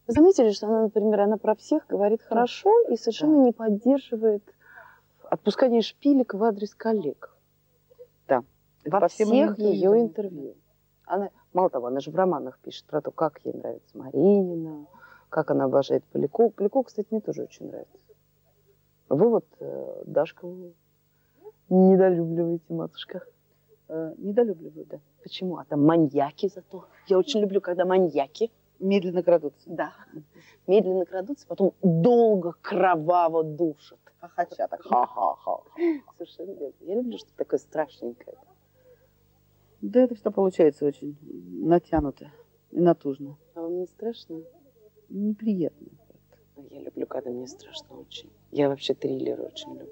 Вы заметили, что она, например, она про всех говорит хорошо и совершенно не поддерживает отпускание шпилек в адрес коллег. Да. Во всех ее интервью. Она, мало того, она же в романах пишет про то, как ей нравится Маринина, как она обожает Полякову. Полякову, кстати, мне тоже очень нравится. Вы вот Дашкову недолюбливаете, матушка? Недолюбливаю, да. Почему? А там маньяки зато. Я очень люблю, когда маньяки медленно крадутся. Да. Медленно крадутся, потом долго кроваво душат. Хохоча так. Ха-ха-ха. Совершенно верно. Я люблю, что такое страшненькое. Да, это что получается очень натянуто и натужно. А вам не страшно? Неприятно. Я люблю, когда мне страшно очень. Я вообще триллеры очень люблю.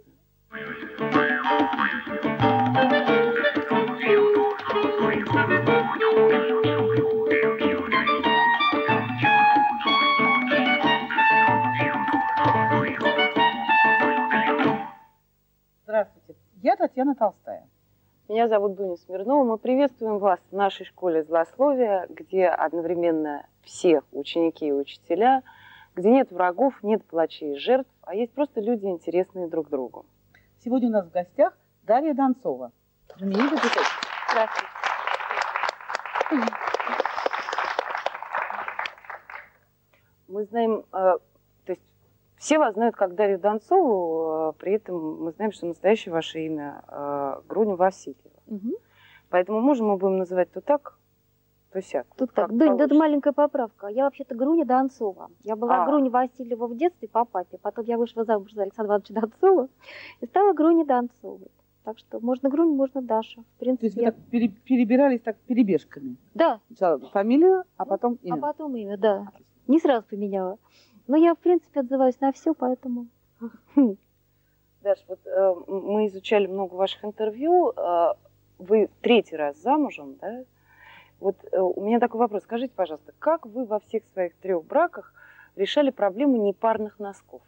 Здравствуйте, я Татьяна Толстая. Меня зовут Дуня Смирнова. Мы приветствуем вас в нашей школе злословия, где одновременно все ученики и учителя, где нет врагов, нет плачей и жертв, а есть просто люди, интересные друг другу. Сегодня у нас в гостях Дарья Донцова. Здравствуйте. Мы знаем, то есть все вас знают как Дарью Донцову, при этом мы знаем, что настоящее ваше имя Груня Васильева. Угу. Поэтому можем мы будем называть то так, то сяк. Тут так. Дунь, это маленькая поправка. Я вообще-то Груня Донцова. Я была Груня Васильева в детстве по папе, потом я вышла замуж за Александра Ивановича Донцова и стала Груней Донцовой. Так что можно Груня, можно Даша. В принципе, то есть вы так перебирались так перебежками? Да. Сначала фамилию, а потом имя? А потом имя, да. Не сразу поменяла. Но я, в принципе, отзываюсь на все, поэтому... Даш, вот мы изучали много ваших интервью. Вы 3-й раз замужем, да? Вот у меня такой вопрос. Скажите, пожалуйста, как вы во всех своих 3 браках решали проблему непарных носков?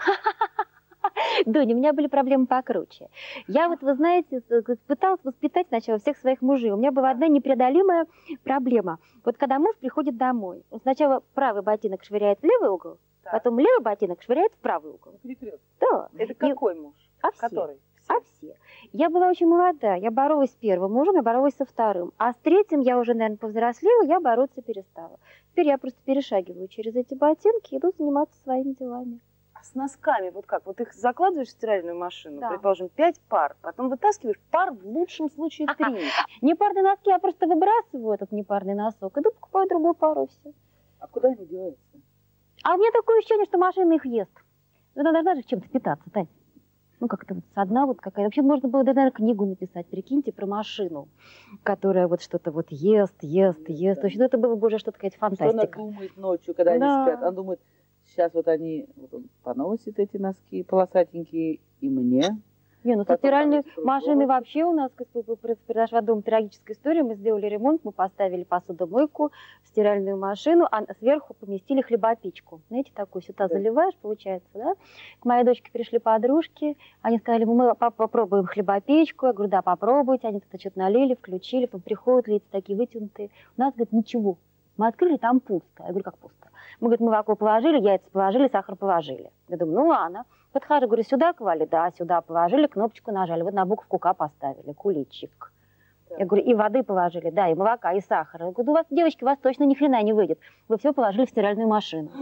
Дуня, у меня были проблемы покруче. Я вот, вы знаете, пыталась воспитать сначала всех своих мужей. У меня была одна непреодолимая проблема. Вот когда муж приходит домой, он сначала правый ботинок швыряет в левый угол, потом левый ботинок швыряет в правый угол. Да. Это какой муж? Который? Все. Я была очень молодая. Я боролась с первым мужем, я боролась со вторым. А с третьим я уже, наверное, повзрослела, я бороться перестала. Теперь я просто перешагиваю через эти ботинки и иду заниматься своими делами. А с носками вот как? Вот их закладываешь в стиральную машину, предположим, 5 пар, потом вытаскиваешь пар, в лучшем случае 3. Непарные носки я просто выбрасываю этот непарный носок, иду покупаю другую пару, все. А куда они деваются? А у меня такое ощущение, что машина их ест. Ну, она должна же чем-то питаться, Тань. Ну, как-то вот одна вот какая-то. Вообще можно было, наверное, книгу написать, прикиньте, про машину, которая вот что-то вот ест. В общем, это было бы уже что-то какая-то фантастика. Что она думает ночью, когда они спят? Она думает, сейчас вот они вот поносят эти носки полосатенькие, и мне. Не, ну со стиральной машины вообще у нас произошла дома трагическая история. Мы сделали ремонт, мы поставили посудомойку, стиральную машину, а сверху поместили хлебопечку. Знаете, такую сюда заливаешь, получается, да? К моей дочке пришли подружки, они сказали, мы попробуем хлебопечку. Я говорю, да, попробуйте. Они тут что-то налили, включили, приходят лица такие вытянутые. У нас, говорит, ничего. Мы открыли, там пусто. Я говорю, как пусто? Мы, говорит, молоко положили, яйца положили, сахар положили. Я думаю, ну ладно. Подхожу, говорю, сюда клали? Да, сюда положили, кнопочку нажали, вот на буковку К поставили, куличик. Я говорю, и воды положили, да, и молока, и сахара. Я говорю, у вас, девочки, у вас точно ни хрена не выйдет. Вы все положили в стиральную машину.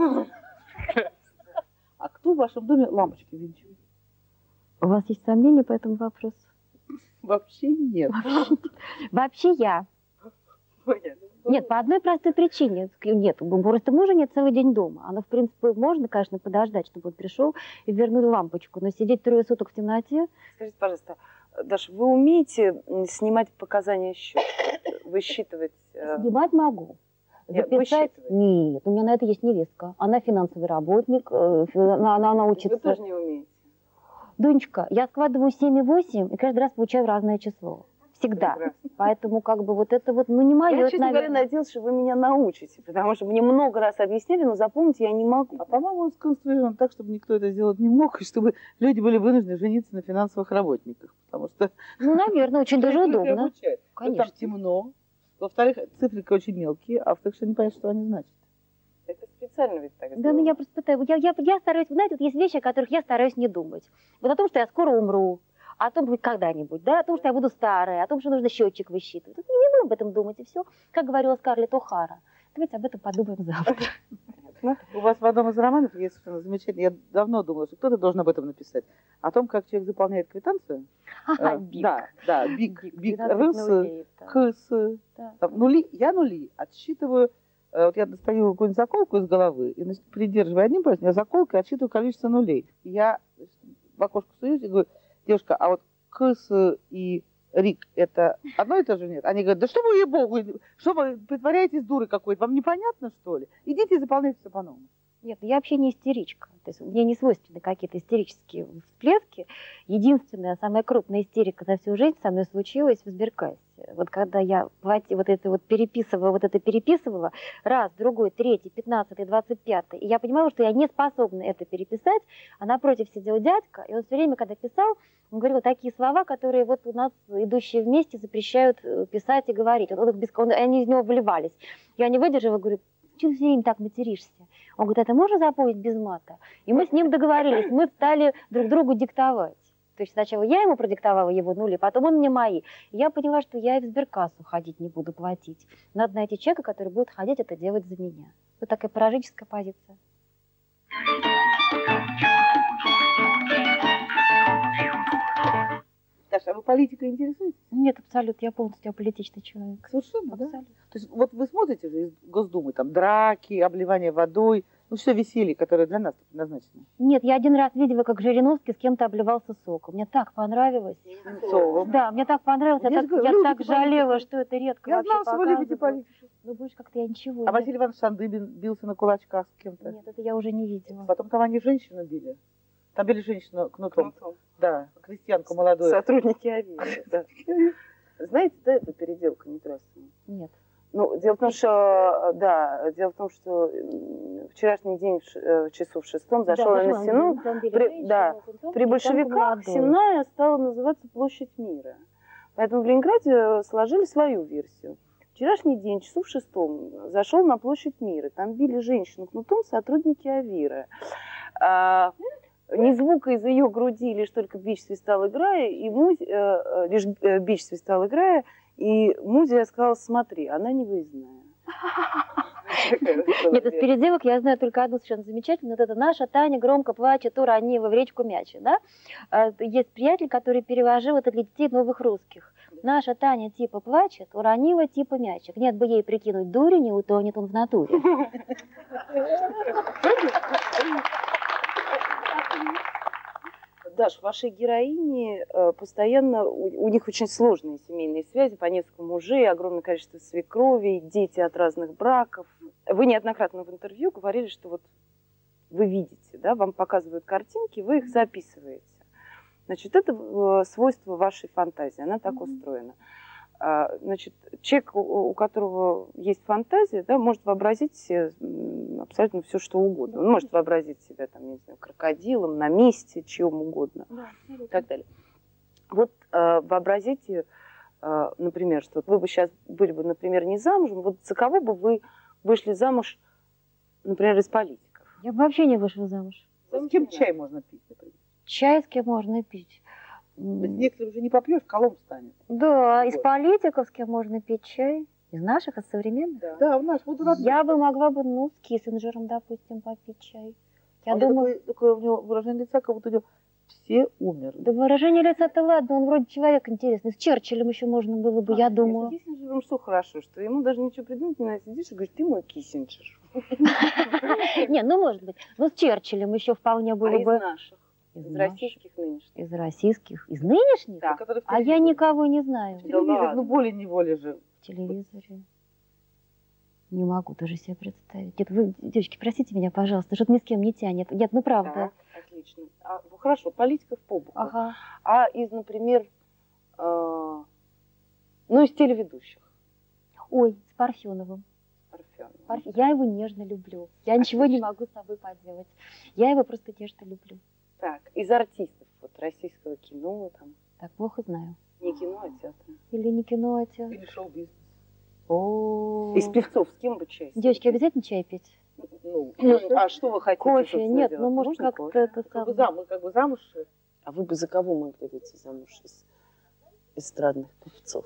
А кто в вашем доме лампочки винчивает? У вас есть сомнения по этому вопросу? Вообще нет. Вообще я. Нет, по одной простой причине. Нет, просто мужа нет целый день дома. Оно, в принципе, можно, конечно, подождать, чтобы он пришел и вернул лампочку. Но сидеть 3 суток в темноте... Скажите, пожалуйста, Даша, вы умеете снимать показания счета? Высчитывать? Снимать могу. Записать? Нет, у меня на это есть невестка. Она финансовый работник, она учится... Вы тоже не умеете? Дунечка, я складываю 7 и 8 и каждый раз получаю разное число. Всегда. Прекрасно. Поэтому как бы вот это вот, ну не мое. Я, честно говоря, надеялась, что вы меня научите, потому что мне много раз объясняли, но запомнить я не могу. А по-моему, он сконструирован так, чтобы никто это сделать не мог, и чтобы люди были вынуждены жениться на финансовых работниках. Потому что... Ну, наверное, очень даже удобно. Конечно. Там темно. Во-вторых, цифры очень мелкие, а во-вторых, что не понятно, что они значат. Это специально ведь так Да, сделано. ну я просто пытаюсь. Я стараюсь, знаете, вот есть вещи, о которых я стараюсь не думать. Вот о том, что я скоро умру, о том, будет когда-нибудь, да, о том, что я буду старая, о том, что нужно счетчик высчитывать. Вот не буду об этом думать, и все. Как говорила Скарлетт О'Хара. Давайте об этом подумаем завтра. У вас в одном из романов есть совершенно замечательно. Я давно думала, что кто-то должен об этом написать. О том, как человек заполняет квитанцию. Биг. Да, биг, 12 нулей, да. там, нули, я нули отсчитываю. Вот я достаю какую-нибудь заколку из головы и, значит, придерживая одним пальцем, я заколкой отсчитываю количество нулей. Я в окошко суюсь и говорю: девушка, а вот кс и рик это одно и то же нет? Они говорят: да что вы, ей-богу, что вы притворяетесь дурой какой-то, вам непонятно, что ли? Идите и заполняйте все по-новому. Нет, я вообще не истеричка. То есть мне не свойственны какие-то истерические всплески. Единственная, самая крупная истерика за всю жизнь со мной случилась в сберкассе. Вот когда я переписывала раз, другой, третий, 15-й, 25-й, и я понимала, что я не способна это переписать, а напротив сидел дядька, и он все время, когда писал, он говорил такие слова, которые вот у нас, идущие вместе, запрещают писать и говорить. Они из него выливались. Я не выдержала, говорю: что ты все время так материшься? Он говорит: это можно запомнить без мата? И мы с ним договорились, мы стали друг другу диктовать. То есть сначала я ему продиктовала его нули, потом он мне мои. И я поняла, что я и в сберкассу ходить не буду, платить. Надо найти человека, который будет ходить это делать за меня. Вот такая пораженческая позиция. Даша, а вы политикой интересуетесь? Нет, абсолютно. Я полностью аполитичный человек. Совершенно, да? Абсолютно. То есть вот вы смотрите же из Госдумы, там драки, обливание водой, ну все веселье, которое для нас предназначено. Нет, я один раз видела, как Жириновский с кем-то обливался соком. Мне так понравилось. Немцовым. Да, мне так понравилось. Вот Я я же говорю, так любите жалела, политику. что это редко Я вообще знала, что вы любите показывают. политику. Ну, больше как-то я ничего. А нет. Василий Иванович Шандыбин бился на кулачках с кем-то. Нет, это я уже не видела. Потом там они женщину били. Там били женщину кнутом. Да, крестьянку молодую. Сотрудники АВИ, да. Знаете, да, это переделка Некрасова? Нет. Ну, дело в том, что вчерашний день в часу в 6 зашел на Сену. При большевиках Сенная стала называться Площадь Мира. Поэтому в Ленинграде сложили свою версию. Вчерашний день, часу в 6 зашел на Площадь Мира. Там били женщину кнутом сотрудники АВИРа. Ни звука из ее груди, лишь только бич свистал, играя, и лишь бич свистал, играя, и Музия сказала: смотри, она не выездная. Нет, из переделок я знаю только одну совершенно замечательную. Вот это: наша Таня громко плачет, уронила в речку мячик. Да? Есть приятель, который переложил это для детей новых русских. Наша Таня типа плачет, уронила типа мячик. Нет бы ей прикинуть дури, не утонет он в натуре. Даш, вашей героини постоянно, у них очень сложные семейные связи, по несколько мужей, огромное количество свекровей, дети от разных браков. Вы неоднократно в интервью говорили, что вот вы видите, да, вам показывают картинки, вы их записываете. Значит, это свойство вашей фантазии, она так устроена. Значит, человек, у которого есть фантазия, да, может вообразить себе абсолютно все, что угодно. Он может вообразить себя, там, не знаю, крокодилом, на месте, чьем угодно, и так далее. Вот вообразите, например, что вы бы сейчас были бы, например, не замужем, вот за кого бы вы вышли замуж, например, из политиков? Я бы вообще не вышла замуж. С кем чай можно пить, например? Чай с кем можно пить? Некоторые уже не попьешь, колом станет. Да, из политиков с кем можно пить чай? Из наших, из современных? Да, у нас. Вот Я бы могла бы, с Киссинджером, допустим, попить чай. Я думаю... Такое у него выражение лица, как будто у него все умерли. Да выражение лица-то ладно, он вроде человек интересный. С Черчиллем еще можно было бы, я думаю. С Киссинджером что хорошо, что ему даже ничего придумать не надо, сидишь и говоришь: ты мой Киссинджер. Не, может быть. С Черчиллем еще вполне было бы... из наших? Из российских нынешних? Из российских? Из нынешних? Да. А я никого не знаю. Телевизор, волей-неволей же. В телевизоре. Не могу даже себе представить. Нет, вы, девочки, простите меня, пожалуйста, что-то ни с кем не тянет. Нет, правда. Так, отлично. Хорошо, политиков по боку. Ага. А из, например, из телеведущих? Ой, с Парфеновым. Я его нежно люблю. Я ничего не могу с собой поделать. Я его просто нежно люблю. Так, из артистов, вот российского кино там. Так, плохо знаю. Не кино, а театр. Или не кино, а театр. Или шоу-бизнес. Из певцов с кем бы чай? Девочки, обязательно чай пить? Ну, а что вы хотите? Кофе, нет, ну может как-то это самое. Мы как бы замуж. А вы бы за кого могли выйти замуж из эстрадных певцов?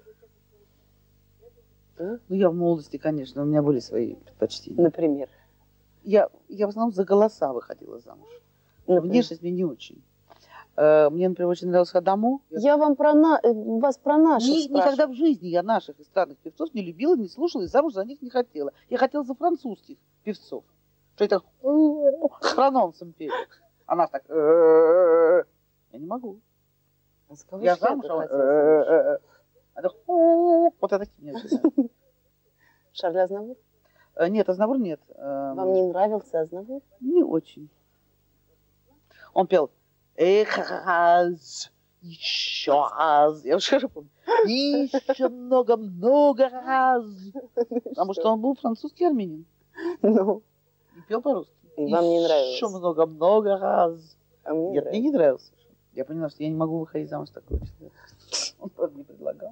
Ну, я в молодости, конечно, у меня были свои предпочтения. Например? Я в основном за голоса выходила замуж. Внешность мне не очень. Мне, например, очень нравился Адамо. Я вам вас про наших спрашиваю. Никогда в жизни я наших эстрадных певцов не любила, не слушала, и замуж за них не хотела. Я хотела за французских певцов. Что это с прононсом пели. А нас так... Я не могу. А за кого Я же замуж, я-то хотела замуж? вот это такие мне начинают. Шарль Азнавур? Нет, Азнавур нет. Вам не нравился Азнавур? Не очень. Он пел «Эх, раз, еще раз». Я уже хорошо помню. Еще много-много раз. Потому что он был французский армянин. Ну. И пел по-русски. И вам не нравилось? Еще много-много раз. А мне Нет, мне не нравился. Я поняла, что я не могу выходить замуж такого человека. Он просто не предлагал.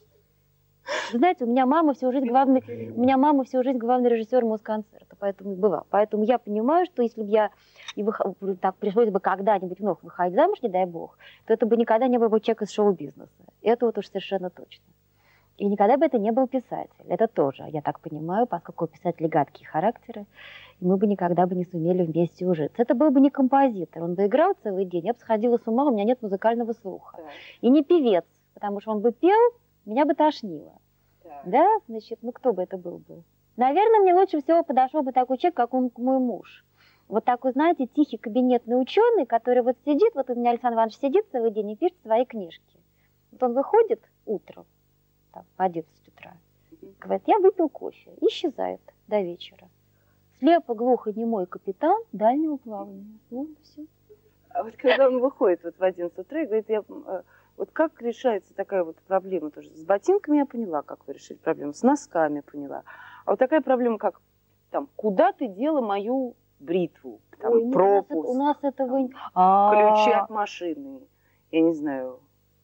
Вы знаете, у меня мама всю жизнь главный режиссер Москонцерта, поэтому бывал. Поэтому я понимаю, что если бы я так пришлось бы когда-нибудь вновь выходить замуж, не дай бог, то это бы никогда не был бы человек из шоу-бизнеса. Это вот уж совершенно точно. И никогда бы это не был писатель. Это тоже, я так понимаю, поскольку у писателей гадкие характеры, и мы бы никогда бы не сумели вместе ужиться. Это был бы не композитор, он бы играл целый день, я бы сходила с ума, у меня нет музыкального слуха. Так. И не певец, потому что он бы пел, меня бы тошнило. Так. Да, значит, ну кто бы это был бы? Наверное, мне лучше всего подошел бы такой человек, как мой муж. Вот такой, знаете, тихий кабинетный ученый, который вот сидит, вот у меня Александр Иванович сидит целый день и пишет свои книжки. Вот он выходит утром, там, в 11 утра, говорит, я выпил кофе, исчезает до вечера. Слепо, глухо, немой капитан дальнего плавания. Вот все. А вот когда он выходит вот в 11 утра и говорит, вот как решается такая вот проблема тоже? С ботинками я поняла, как вы решили проблему, с носками поняла. А вот такая проблема, как там, куда ты дела мою бритву, там, Ой, пропуск, у нас этого... ключи от машины, я не знаю.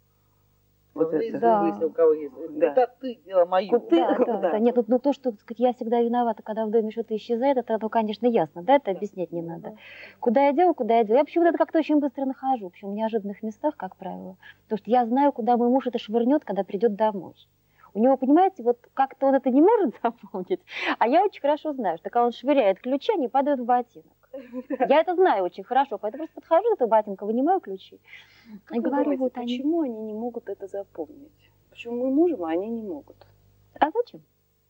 Вот это. Да. Если у кого есть. Да. Это ты, дело мое. Да. Нет, ну то, что, так сказать, я всегда виновата, когда в доме что-то исчезает, это, ну, конечно, ясно, да, это объяснять не надо. Куда я делаю, куда я делаю. Я почему-то это как-то очень быстро нахожу, причем в неожиданных местах, как правило. Потому что я знаю, куда мой муж это швырнет, когда придет домой. У него, понимаете, вот как-то он это не может запомнить, а я очень хорошо знаю, что когда он швыряет ключи, они падают в ботинок. Я это знаю очень хорошо, поэтому просто подхожу за этого ботинка, вынимаю ключи. Как И вы говорю, думаете, вот они. почему они не могут это запомнить? Почему мы мужем, а они не могут? А зачем?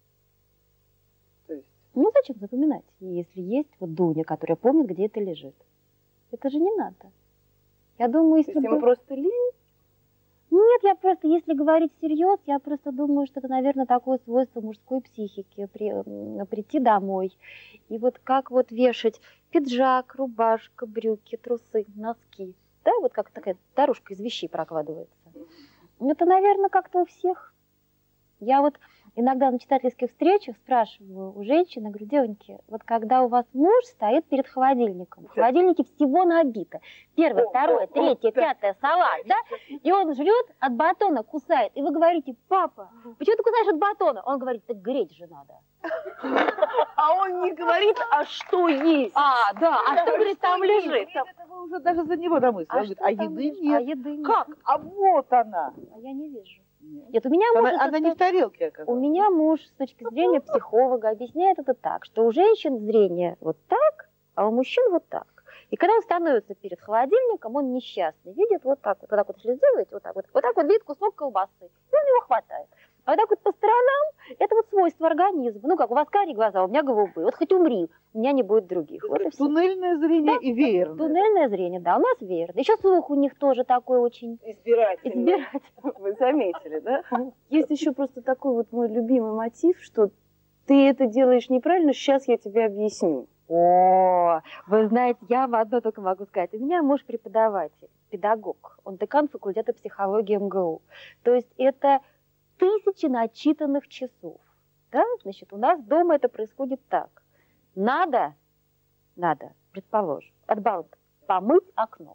То есть... Ну зачем запоминать, если есть вот Дуня, которая помнит, где это лежит? Это же не надо. Я думаю, если То есть им бы... просто лень? Нет, я просто, если говорить всерьез, я просто думаю, что это, наверное, такое свойство мужской психики, прийти домой. И вот как вот вешать пиджак, рубашка, брюки, трусы, носки. Да, вот как такая дорожка из вещей прокладывается. Это, наверное, как-то у всех. Я вот иногда на читательских встречах спрашиваю у женщины, говорю, девоньки, вот когда у вас муж стоит перед холодильником, в холодильнике всего набито. Первое, второе, третье, пятое, салат, да? И он жрет, от батона кусает. И вы говорите, папа, почему ты кусаешь от батона? Он говорит, так греть же надо. А он не говорит, а что есть? А, да, а что, говорит, там лежит? Это вы уже даже за него домыслили. Он говорит, а что там еды лежит? нет. А еды нет. Как? А вот она. А я не вижу. Нет, у меня муж... Она не в тарелке оказалась. У меня муж с точки зрения психолога объясняет это так, что у женщин зрение вот так, а у мужчин вот так. И когда он становится перед холодильником, он несчастный, видит вот так вот, если сделаете, вот так вот видит кусок колбасы, и у него хватает. А вот так вот по сторонам, это вот свойство организма. Ну как, у вас карие глаза, у меня голубые. Вот хоть умри, у меня не будет других. Вот и все. Туннельное зрение Да, и веерное. Туннельное зрение, да, у нас веерное. Еще слух у них тоже такой очень Избирательный. Вы заметили, да? Есть еще просто такой вот мой любимый мотив, что ты это делаешь неправильно, сейчас я тебе объясню. О, вы знаете, я вам одно только могу сказать. У меня муж преподаватель, педагог. Он декан факультета психологии МГУ. То есть это тысячи начитанных часов. Да? Значит, у нас дома это происходит так. Надо, предположим, от балды, помыть окно.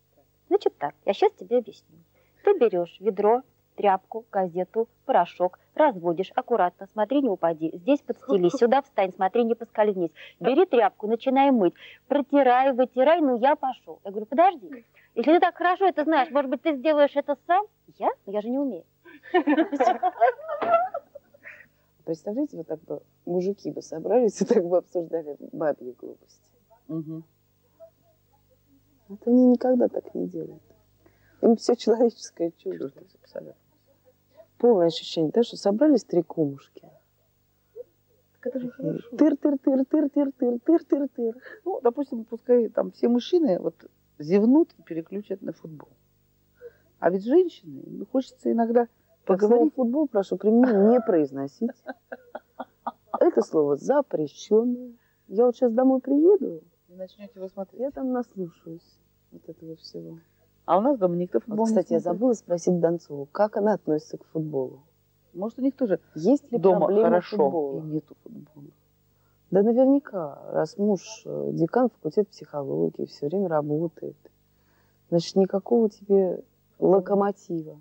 Значит так, я сейчас тебе объясню. Ты берешь ведро, тряпку, газету, порошок, разводишь аккуратно, смотри, не упади. Здесь подстелись, сюда встань, смотри, не поскользнись. Бери тряпку, начинай мыть, протирай, вытирай, ну я пошел. Я говорю, подожди, если ты так хорошо это знаешь, может быть, ты сделаешь это сам? Я? Ну я же не умею. Представляете, вот так бы мужики бы собрались и так бы обсуждали бабьи глупости. Угу. Вот они никогда так не делают. Им все человеческое чуждо. Абсолютно. Полное ощущение, да, что собрались три кумушки. Тыр-тыр-тыр-тыр-тыр-тыр-тыр-тыр-тыр. Ну, допустим, пускай там все мужчины вот зевнут и переключат на футбол. А ведь женщины, ну, хочется иногда Так слово поговорить. футбол, прошу, при мне не произносить. Это слово запрещенное. Я вот сейчас домой приеду, И начнете вы смотреть. я там наслушаюсь вот этого всего. А у нас дома никто футбол Вот, не кстати, я смотрит. забыла спросить Донцову, как она относится к футболу. Может, у них тоже Есть ли дома проблема хорошо футбола? и нету футбола. Да наверняка, раз муж декан факультета психологии, все время работает. Значит, никакого тебе локомотива.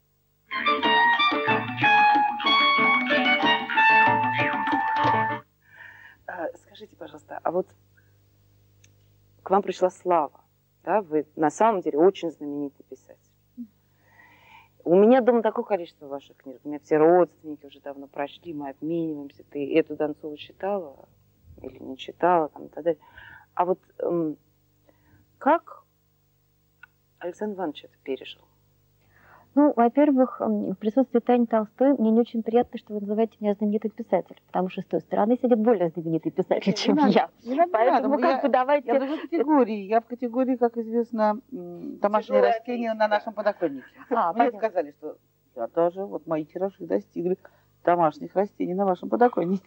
Скажите, пожалуйста, а вот к вам пришла слава, да? Вы на самом деле очень знаменитый писатель. У меня дома такое количество ваших книг. У меня все родственники уже давно прочли, мы обмениваемся. Ты эту Донцову читала или не читала, там, и так далее. А вот как Александр Иванович это пережил? Ну, во-первых, в присутствии Тани Толстой мне не очень приятно, что вы называете меня знаменитым писателем, потому что с той стороны сидит более знаменитый писатель, чем я. Поэтому как бы давайте... Я в другой категории. Я в категории, как известно, домашние растения на нашем подоконнике. Мне сказали, что я даже, вот мои тиражи достигли домашних растений на вашем подоконнике.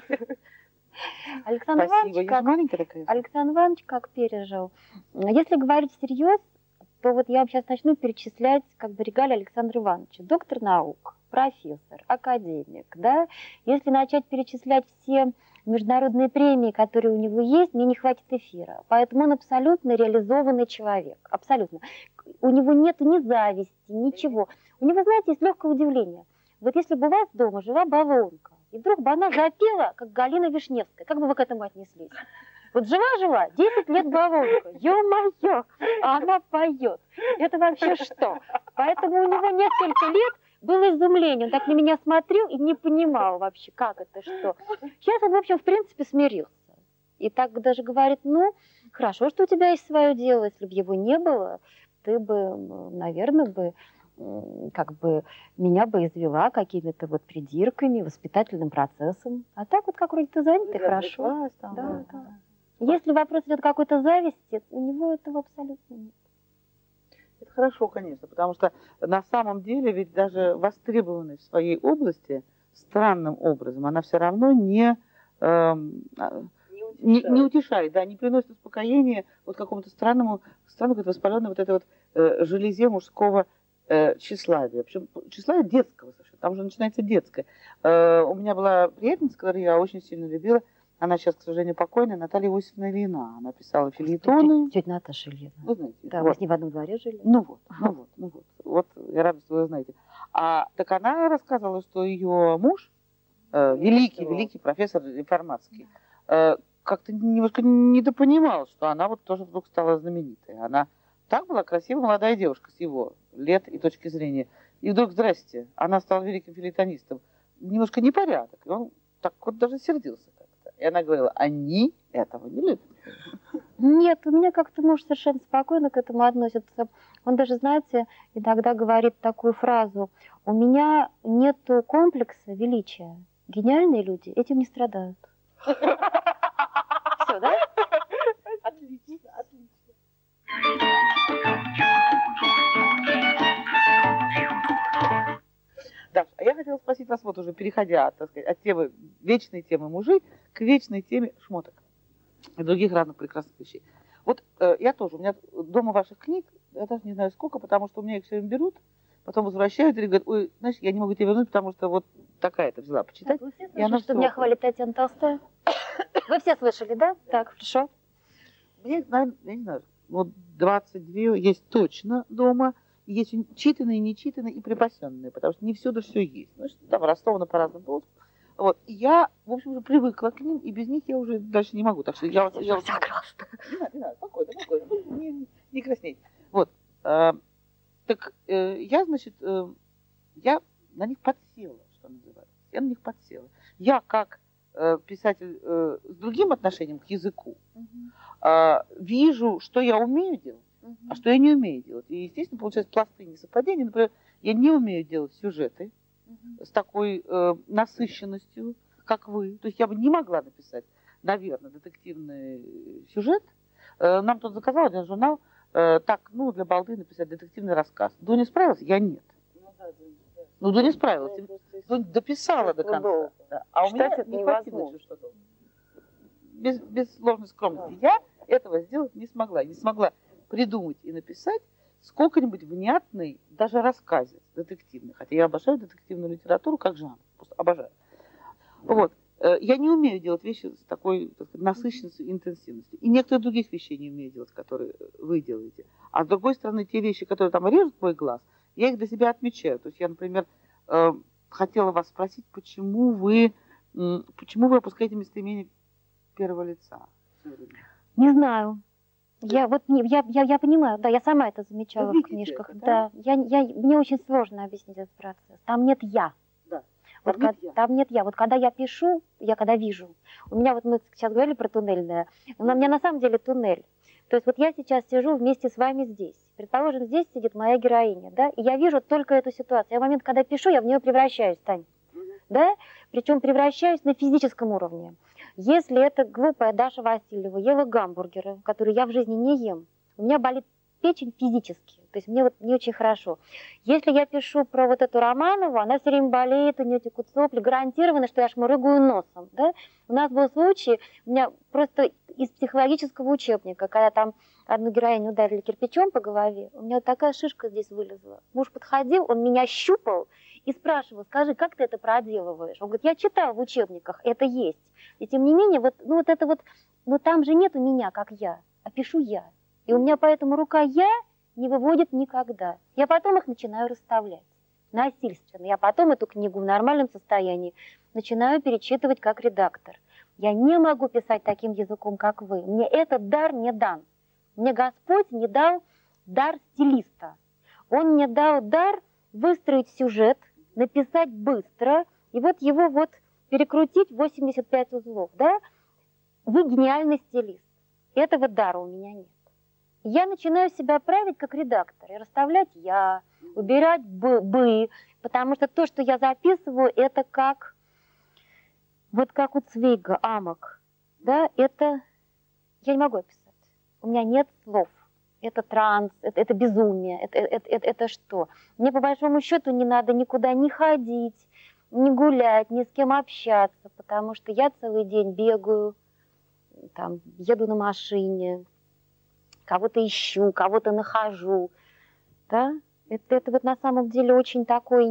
Александр Иванович как пережил? Если говорить всерьез, то вот я вам сейчас начну перечислять как бы регалии Александра Ивановича. Доктор наук, профессор, академик, да. Если начать перечислять все международные премии, которые у него есть, мне не хватит эфира. Поэтому он абсолютно реализованный человек. Абсолютно. У него нет ни зависти, ничего. У него, знаете, есть легкое удивление. Вот если бы у вас дома жила бавонка, и вдруг бы она запела, как Галина Вишневская, как бы вы к этому отнеслись? Вот жила-жила, 10 лет бавонка, ё-моё, а она поет. Это вообще что? Поэтому у него несколько лет было изумление. Он так на меня смотрел и не понимал вообще, как это, что. Сейчас он, в общем, в принципе, смирился. И так даже говорит, ну, хорошо, что у тебя есть свое дело, если бы его не было, ты бы, наверное, бы, как бы, меня бы извела какими-то вот придирками, воспитательным процессом. А так вот, как вроде ты занят, и хорошо. Да. Если вопрос идет о какой-то зависти, у него этого абсолютно нет. Это хорошо, конечно, потому что на самом деле ведь даже востребованность в своей области странным образом, она все равно не утешает, да, не приносит успокоения вот какому-то странному воспаленному вот этой вот железе мужского тщеславия. Причем тщеславие детского совершенно, там уже начинается детское. У меня была приятельница, которую я очень сильно любила. Она сейчас, к сожалению, покойная, Наталья Иосифовна Ильина. Она писала фельетоны. Тетя Наташа Ильина. Вы знаете. Да, вот. мы с ней в одном дворе жили. Ну вот. Вот я рада, что вы знаете. Так она рассказывала, что ее муж, великий профессор информатики, как-то немножко недопонимал, что она вот тоже вдруг стала знаменитой. Она так была красивая молодая девушка с его лет и точки зрения. И вдруг, здрасте, она стала великим фельетонистом. Немножко непорядок. И он так вот даже сердился как-то. И она говорила, они этого не любят. Нет, у меня как-то муж совершенно спокойно к этому относится. Он даже, знаете, иногда говорит такую фразу: у меня нет комплекса величия. Гениальные люди этим не страдают. Все, да? Отлично. Даша, а я хотела спросить вас, вот уже переходя, так сказать, от темы, вечной темы мужей к вечной теме шмоток и других разных прекрасных вещей. Вот я тоже, у меня дома ваших книг, я даже не знаю сколько, потому что у меня их все время берут, потом возвращают и говорят, ой, знаешь, я не могу тебе вернуть, потому что вот такая-то взяла почитать. Вы все слышали, что меня хвалит Татьяна Толстая? Вы все слышали, да? Так, хорошо. Мне, наверное, я не знаю, вот 22 есть точно дома, есть читанные, нечитанные и припасенные, потому что не всюду все есть. Ну, там расставлено по разным полкам. Вот. И я, в общем, уже привыкла к ним, и без них я уже дальше не могу. Так что я согласна. Не надо, спокойно, не краснеть. Вот. Так я, значит, я на них подсела, что называется. Я на них подсела. Я как писатель с другим отношением к языку вижу, что я умею делать, а что я не умею делать. И, естественно, получается пласты несовпадения. Например, я не умею делать сюжеты с такой насыщенностью, как вы. То есть я бы не могла написать, наверное, детективный сюжет. Нам тут заказал один журнал, так, ну, для балды написать детективный рассказ. Дуня справилась? Я нет. Ну, Дуня справилась. Дуня дописала до конца. Да. А у меня не хватило, что долго. Без ложной скромности. Я этого сделать не смогла. Не смогла придумать и написать сколько-нибудь внятный даже рассказе детективный. Хотя я обожаю детективную литературу как жанр. Просто обожаю. Вот. Я не умею делать вещи с такой, так сказать, насыщенностью и интенсивностью. И некоторых других вещей не умею делать, которые вы делаете. А с другой стороны, те вещи, которые там режут мой глаз, я их для себя отмечаю. То есть я, например, хотела вас спросить, почему вы опускаете местоимение первого лица? Не знаю. Я понимаю, да, я сама это замечала в книжках. Это, да? Мне очень сложно объяснить этот процесс. Там нет я. Да. Вот там нет я. Вот когда я пишу, я когда вижу. У меня вот мы сейчас говорили про туннельное. У меня на самом деле туннель. То есть вот я сейчас сижу вместе с вами здесь. Предположим, здесь сидит моя героиня, да, и я вижу только эту ситуацию. Я в момент, когда пишу, я в нее превращаюсь, Тань. Да? Причем превращаюсь на физическом уровне. Если это глупая Даша Васильева ела гамбургеры, которые я в жизни не ем, у меня болит печень физически. То есть мне вот не очень хорошо. Если я пишу про вот эту Романову, она все время болеет, у нее текут сопли, гарантированно, что я шмырыгаю носом. Да? У нас был случай, у меня просто из психологического учебника, когда там одну героиню ударили кирпичом по голове, у меня вот такая шишка здесь вылезла. Муж подходил, он меня щупал и спрашивал: скажи, как ты это проделываешь? Он говорит: я читал в учебниках, это есть. И тем не менее, но там же нету меня, как я, а пишу я. И у меня поэтому рука «я» не выводит никогда. Я потом их начинаю расставлять насильственно. Я потом эту книгу в нормальном состоянии начинаю перечитывать как редактор. Я не могу писать таким языком, как вы. Мне этот дар не дан. Мне Господь не дал дар стилиста. Он мне дал дар выстроить сюжет, написать быстро, и вот его вот перекрутить в 85 узлов. Да? Вы гениальный стилист. Этого дара у меня нет. Я начинаю себя править как редактор, и расставлять «я», убирать «бы», потому что то, что я записываю, это как, вот как у Цвейга, амок, да, это я не могу описать. У меня нет слов. Это транс, это безумие, это что? Мне по большому счету не надо никуда не ходить, не гулять, ни с кем общаться, потому что я целый день бегаю, там, еду на машине, кого-то ищу, кого-то нахожу, да? Это вот на самом деле очень такой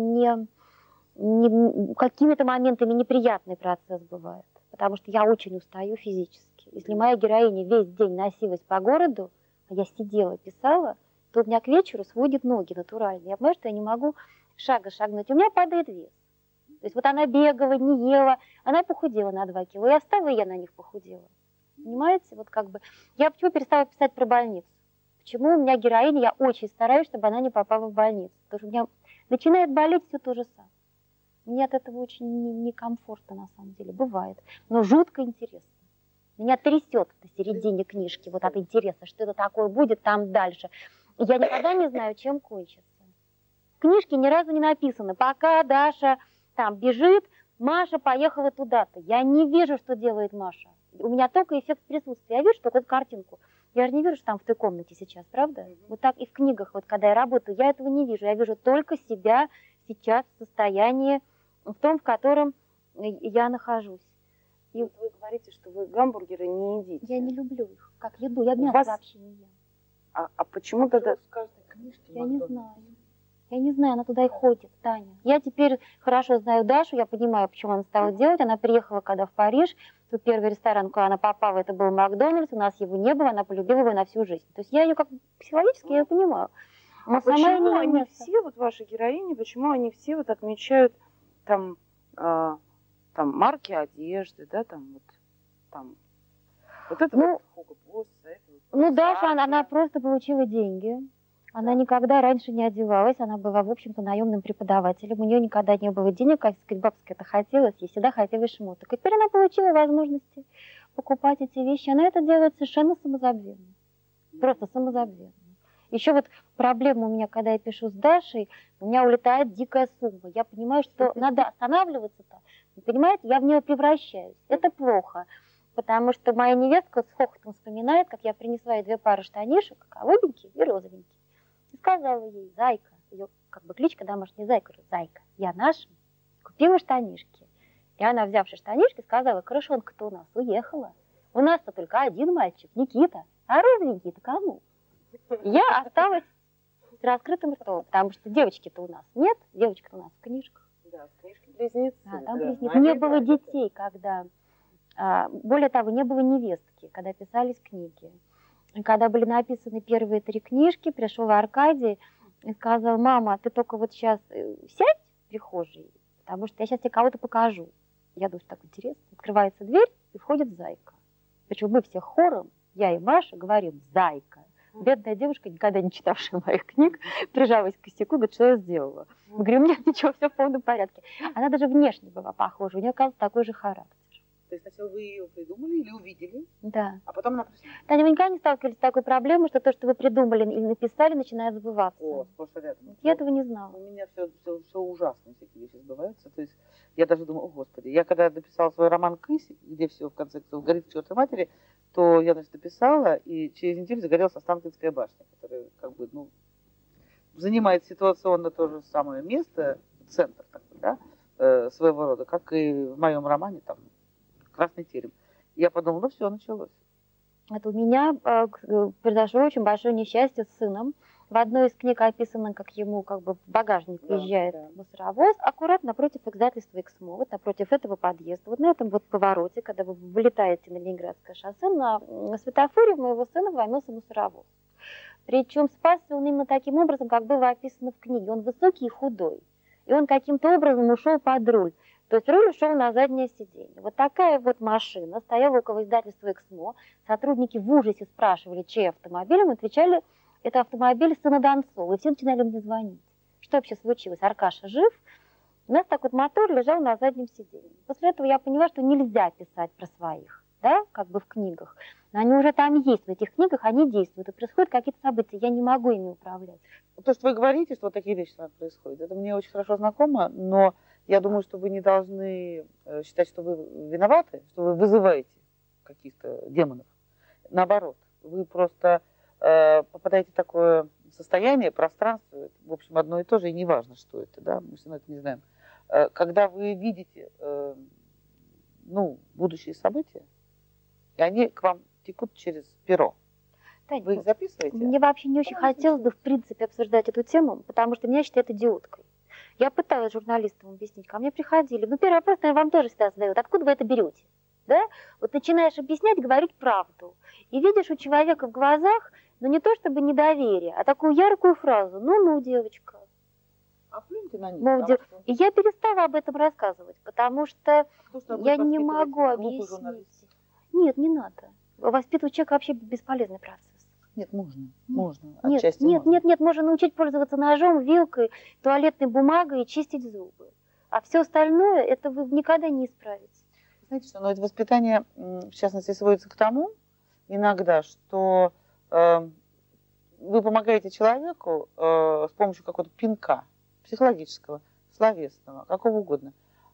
какими-то моментами неприятный процесс бывает, потому что я очень устаю физически. Если моя героиня весь день носилась по городу, а я сидела, писала, то у меня к вечеру сводит ноги натурально. Я понимаю, что я не могу шага шагнуть. У меня падает вес. То есть вот она бегала, не ела, она похудела на 2 кило. Я встала, и я на них похудела. Понимаете, вот как бы. Я почему перестала писать про больницу? Почему у меня героиня, я очень стараюсь, чтобы она не попала в больницу. Потому что у меня начинает болеть все то же самое. Мне от этого очень некомфортно на самом деле. Бывает. Но жутко интересно. Меня трясет до середине книжки вот от интереса, что это такое будет там дальше. И я никогда не знаю, чем кончится. В книжке ни разу не написано: пока Даша там бежит, Маша поехала туда-то. Я не вижу, что делает Маша. У меня только эффект присутствия. Я вижу только эту картинку. Я же не вижу, что там в той комнате сейчас, правда? Вот так и в книгах, вот когда я работаю, я этого не вижу. Я вижу только себя сейчас в состоянии, в том, в котором я нахожусь. И вот вы говорите, что вы гамбургеры не едите. Я не люблю их как еду. Я мясо вообще не ем. А почему тогда... Я не знаю. Я не знаю, она туда и ходит, Таня. Я теперь хорошо знаю Дашу, я понимаю, почему она стала делать. Она приехала когда в Париж, то первый ресторан, куда она попала, это был Макдональдс, у нас его не было, она полюбила его на всю жизнь. То есть я ее как психологически я понимаю. Но А сама я почему не они место. все, вот ваши героини, почему они все вот отмечают там, там марки одежды, да, там вот это Ну, вот Hugo Boss, это вот Ну, Даша, она Versace. просто получила деньги. Она Да. никогда раньше не одевалась, она была, в общем-то, наемным преподавателем. У нее никогда не было денег, как сказать, бабушке это хотелось, ей всегда хотелось шмоток. И теперь она получила возможности покупать эти вещи. Она это делает совершенно самозабвенно. Просто самозабвенно. Еще вот проблема у меня, когда я пишу с Дашей, у меня улетает дикая сумма. Я понимаю, что надо останавливаться-то. Понимаете, я в нее превращаюсь. Это плохо. Потому что моя невестка с хохотом вспоминает, как я принесла ей 2 пары штанишек, голубенькие и розовенькие. И сказала ей: зайка, ее как бы кличка домашняя Зайка, говорю, зайка, я наша купила штанишки. И она, взявши штанишки, сказала: крышонка-то у нас уехала. У нас-то только один мальчик, Никита, а розовенький-то кому? И я осталась с раскрытым ртом, потому что девочки-то у нас нет, девочка-то у нас в книжках. Да, книжки-близнецы. А, там да. близнецы. Не было детей, когда... более того, не было невестки, когда писались книги. И когда были написаны первые 3 книжки, пришел Аркадий и сказал: мама, ты только вот сейчас сядь в прихожей, потому что я сейчас тебе кого-то покажу. Я думаю, что так интересно. Открывается дверь, и входит Зайка. Причем мы все хором, я и Маша, говорим: Зайка. Бедная девушка, никогда не читавшая моих книг, прижалась к косяку, говорит: что я сделала? Я говорю: нет, ничего, все в полном порядке. Она даже внешне была похожа, у нее, оказывается, такой же характер. То есть сначала вы ее придумали или увидели, Да. а потом она пришла. Таня, вы никогда не сталкивались с такой проблемой, что то, что вы придумали или написали, начинает сбываться? О, сплошь и рядом. Я этого не знала. У меня все ужасно, всякие вещи сбываются. То есть я даже думаю: о господи, я когда написала свой роман «Кысь», где все в конце концов горит к чертовой матери, то я, значит, написала, и через неделю загорелась Останкинская башня, которая как бы, ну, занимает ситуационно то же самое место, центр такой, да, своего рода, как и в моем романе там «Красный терем». Я подумала: ну все, началось. Это у меня произошло очень большое несчастье с сыном. В одной из книг описано, как ему как бы в багажник въезжает мусоровоз, аккуратно напротив издательства «Эксмо», вот напротив этого подъезда, вот на этом вот повороте, когда вы вылетаете на Ленинградское шоссе, на светофоре моего сына вломился мусоровоз. Причем спасся он именно таким образом, как было описано в книге. Он высокий и худой, и он каким-то образом ушел под руль. То есть руль ушел на заднее сиденье. Вот такая вот машина стояла около издательства «Эксмо». Сотрудники в ужасе спрашивали, чей автомобиль, им отвечали: это автомобиль сына Донцова. И все начинали мне звонить. Что вообще случилось? Аркаша жив? У нас так вот мотор лежал на заднем сиденье. После этого я поняла, что нельзя писать про своих, да, как бы в книгах. Но они уже там есть, в этих книгах они действуют. И происходят какие-то события, я не могу ими управлять. То, что вы говорите, что вот такие вещи с вами происходят, это мне очень хорошо знакомо, но я думаю, что вы не должны считать, что вы виноваты, что вы вызываете каких-то демонов. Наоборот, вы просто попадаете в такое состояние, пространство, в общем, одно и то же, и не важно, что это, да, мы все равно это не знаем. Когда вы видите, ну, будущие события, и они к вам текут через перо. Таня, Вы их записываете? мне вообще не очень хотелось бы, в принципе, обсуждать эту тему, потому что меня считают идиоткой. Я пыталась журналистам объяснить, ко мне приходили. Ну, первый вопрос, наверное, вам тоже всегда задают: откуда вы это берете? Да? Вот начинаешь объяснять, говорить правду. И видишь у человека в глазах, ну, не то чтобы недоверие, а такую яркую фразу: ну-ну, девочка. А плюньте на них. Мол, и я перестала об этом рассказывать, потому что я не могу объяснить. Нет, не надо. Воспитывать человека вообще бесполезный процесс. Нет, можно. Нет, Отчасти нет, можно. нет, нет, можно научить пользоваться ножом, вилкой, туалетной бумагой и чистить зубы. А все остальное, это вы никогда не исправите. Знаете что, но это воспитание, в частности, сводится к тому, иногда, что вы помогаете человеку с помощью какого-то пинка, психологического, словесного, какого угодно,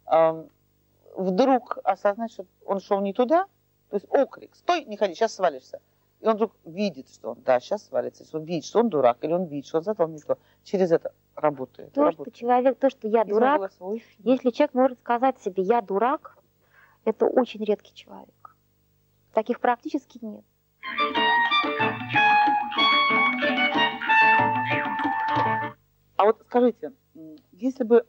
вдруг осознать, что он шел не туда, то есть окрик: стой, не ходи, сейчас свалишься. И он вдруг видит, что он, да, сейчас свалится, он видит, что он дурак, или он видит, что он задал не то. Через это работает. Что человек, то, что я дурак, если человек может сказать себе: я дурак, это очень редкий человек. Таких практически нет. А вот скажите, если бы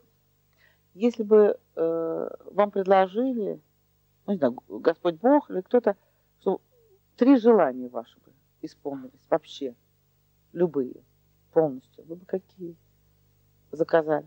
вам предложили, ну, не знаю, Господь Бог или кто-то, что 3 желания ваши бы исполнились вообще, любые, полностью, вы бы какие заказали?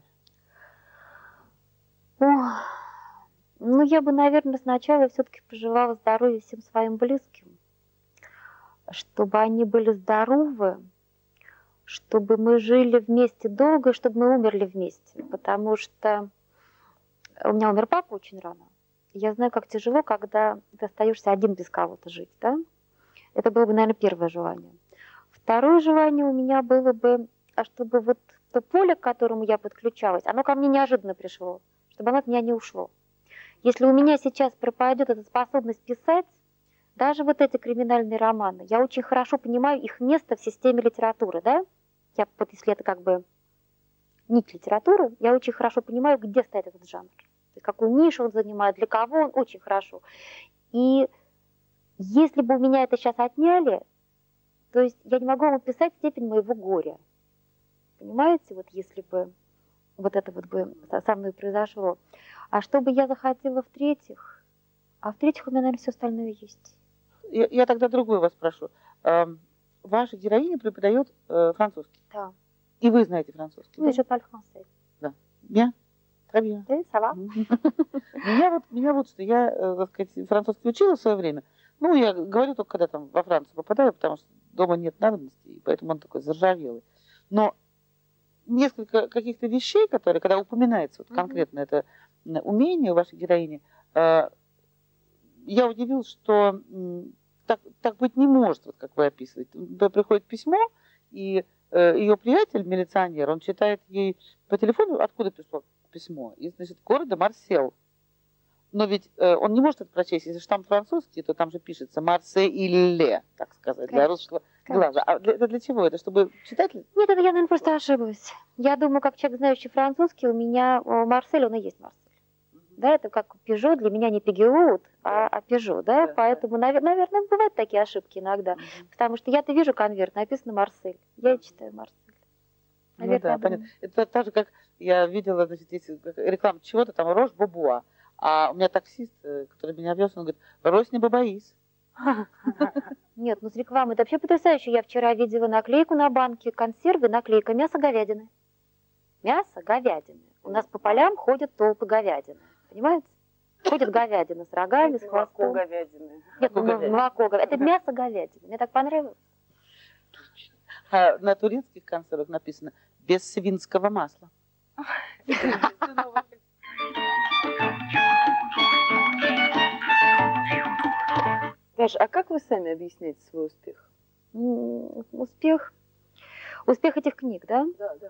Ох, ну, я бы, наверное, сначала все-таки пожелала здоровья всем своим близким, чтобы они были здоровы, чтобы мы жили вместе долго, чтобы мы умерли вместе, потому что у меня умер папа очень рано. Я знаю, как тяжело, когда ты остаешься один без кого-то жить, да? Это было бы, наверное, первое желание. Второе желание у меня было бы, чтобы вот то поле, к которому я подключалась, оно ко мне неожиданно пришло, чтобы оно от меня не ушло. Если у меня сейчас пропадет эта способность писать, даже вот эти криминальные романы, я очень хорошо понимаю их место в системе литературы, да? Я вот если это как бы нить литературы, я очень хорошо понимаю, где стоит этот жанр, какую нишу он занимает, для кого он, очень хорошо. И если бы у меня это сейчас отняли, то есть я не могу вам описать степень моего горя. Понимаете, вот если бы вот это вот бы со мной произошло. А что бы я захотела в-третьих? А в-третьих, у меня, наверное, все остальное есть. Я тогда другой вас спрошу. Ваша героиня преподает французский. Да. И вы знаете французский. Ну, да? je parle français. Да. Bien. Très bien. Ça va? Меня вот что, я, так сказать, французский учила в свое время. Ну, я говорю только, когда там во Францию попадаю, потому что дома нет надобности, и поэтому он такой заржавелый. Но несколько каких-то вещей, которые, когда упоминается вот конкретно это умение у вашей героини, я удивилась, что так быть не может, вот как вы описываете. Приходит письмо, и ее приятель, милиционер, он читает ей по телефону, откуда пришло письмо, из, значит, города Марсель. Но ведь он не может это прочесть, если штамп французский, то там же пишется Марсель, так сказать, для русского глаза. А это для чего? Это чтобы читатель? Нет, это я, наверное, просто ошиблась. Я думаю, как человек, знающий французский, у меня Марсель, он и есть Марсель. Да, это как Пежо, для меня не Пегеут, а Пежо, да? Поэтому, наверное, бывают такие ошибки иногда. Потому что я-то вижу конверт, написано Марсель. Я читаю Марсель. Наверное, ну да, понятно. Это так же, как я видела, значит, здесь реклама чего-то там, Рош-Бабуа. А у меня таксист, который меня вез, он говорит, Рось не бабаис. Нет, ну с рекламой это вообще потрясающе. Я вчера видела наклейку на банке консервы, наклейка мясо говядины. Мясо говядины. У нас по полям ходят толпы говядины. Понимаете? Ходит говядина с рогами, с хвостом. Молоко говядины. Нет, молоко говядины. Это мясо говядины. Мне так понравилось. А на турецких консервах написано без свинского масла. Даша, а как вы сами объясняете свой успех? Успех? Успех этих книг, да? Да.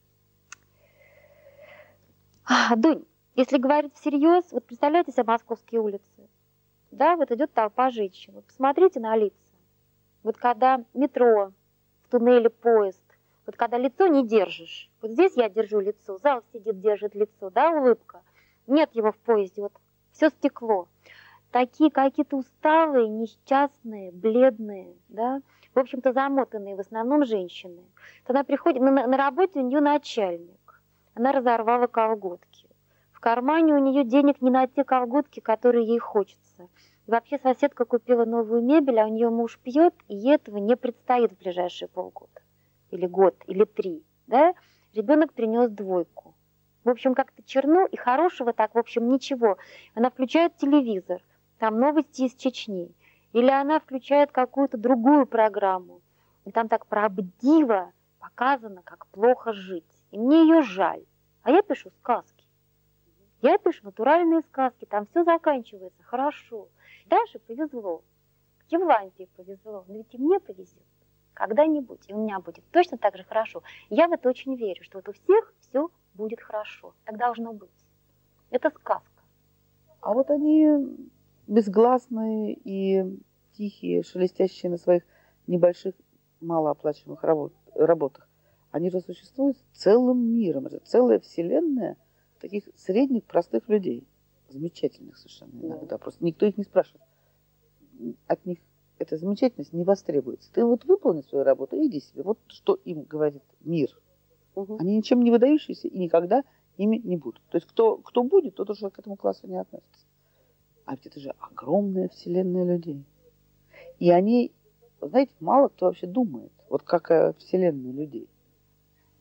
Дунь, если говорить всерьез, вот представляете себе московские улицы, да, вот идет толпа женщин, вот посмотрите на лица, вот когда метро, в туннеле поезд, вот когда лицо не держишь, вот здесь я держу лицо, зал сидит, держит лицо, да, улыбка, нет его в поезде, вот все стекло, такие какие-то усталые, несчастные, бледные, да, в общем-то замотанные в основном женщины. Тогда приходит, на работе у нее начальник. Она разорвала колготки. В кармане у нее денег не на те колготки, которые ей хочется. И вообще соседка купила новую мебель, а у нее муж пьет, и ей этого не предстоит в ближайшие полгода. Или год, или 3. Да? Ребенок принес 2. В общем, как-то черно и хорошего так, в общем, ничего. Она включает телевизор, там новости из Чечни. Или она включает какую-то другую программу. И там так правдиво показано, как плохо жить. И мне ее жаль. А я пишу сказки. Я пишу натуральные сказки. Там все заканчивается хорошо. Даше повезло. Евлампии повезло. Но ведь и мне повезет. Когда-нибудь. И у меня будет точно так же хорошо. Я в это очень верю, что вот у всех все будет хорошо. Так должно быть. Это сказка. А вот они безгласные и тихие, шелестящие на своих небольших, малооплачиваемых работах. Они же существуют целым миром. Это целая вселенная таких средних, простых людей. Замечательных совершенно иногда. Просто никто их не спрашивает. От них эта замечательность не востребуется. Ты вот выполни свою работу, иди себе. Вот что им говорит мир. Они ничем не выдающиеся и никогда ими не будут. То есть кто будет, тот уже к этому классу не относится. А ведь это же огромная вселенная людей. И они, знаете, мало кто вообще думает, вот какая вселенная людей.